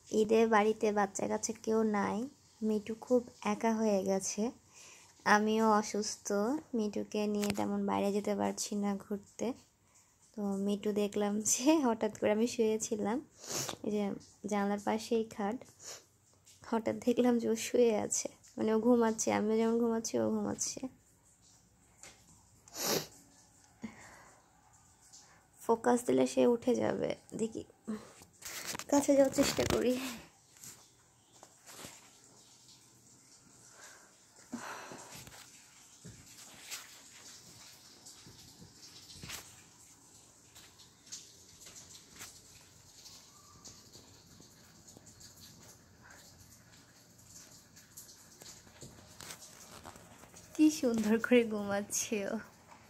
ঈদে বাড়িতে বাচ্চা কাচ্চা কেউ নাই, মিটু খুব একা হয়ে গেছে। আমিও অসুস্থ, মিটুকে নিয়ে তেমন বাইরে যেতে পারছি না ঘুরতে। তো মিটু দেখলাম যে হঠাৎ করে আমি শুয়েছিলাম, এই যে জানলার পাশেই খাট, হঠাৎ দেখলাম যে ও শুয়ে আছে, মানে ও ঘুমাচ্ছে, আমিও যেমন ঘুমাচ্ছি ও ঘুমাচ্ছে। ফোকাস দিলে সে উঠে যাবে, দেখি কাছে যাওয়ার চেষ্টা করি। কি সুন্দর করে ঘুমাচ্ছে ও।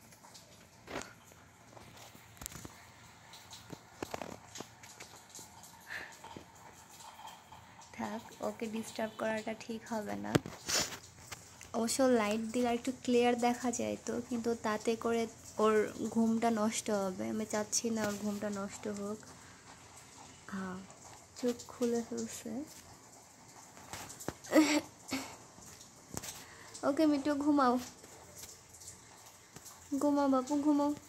থাক, ওকে ডিস্টার্ব করাটা ঠিক হবে না। অবশ্য লাইট দিলে একটু ক্লিয়ার দেখা যায় তো, কিন্তু তাতে করে ওর ঘুমটা নষ্ট হবে। আমি চাচ্ছি না ওর ঘুমটা নষ্ট হোক। হ্যাঁ, চোখ খুলে ফেলছে। ওকে মিটু, ঘুমাও ঘুমাও বাপু, ঘুমাও।